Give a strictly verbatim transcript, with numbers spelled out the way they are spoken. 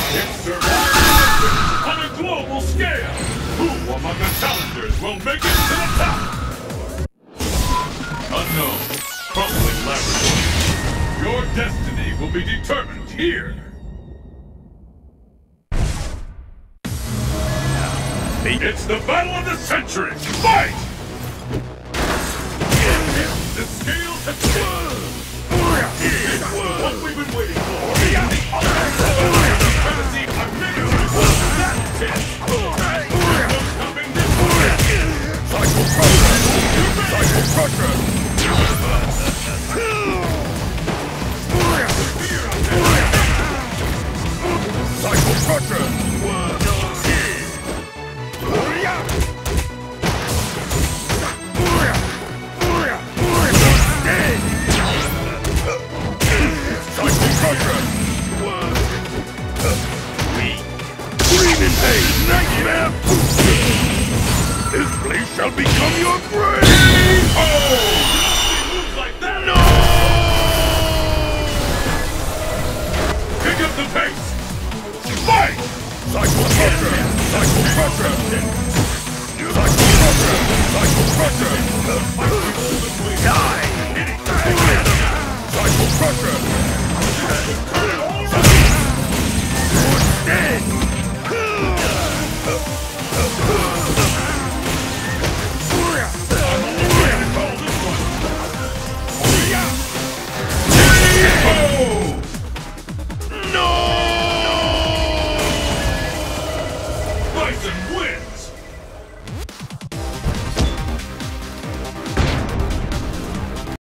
It's survival on a global scale! Who among the challengers will make it to the top? Unknown, crumbling laboratory. Your destiny will be determined here! It's the battle of the century! Fight! The scales have tipped! It's what we've been waiting for! The ultimate fantasy of miniatures! That's it! Coming this way! Cycle Crusher! Cycle Crusher! Cycle Crusher! Nightmare! This place shall become your grave! Oh! Moves like that! No! Pick up the pace! Fight! Cycle Crusher! Cycle Crusher! Cycle Crusher! Cycle Crusher! Die! Cycle Crusher!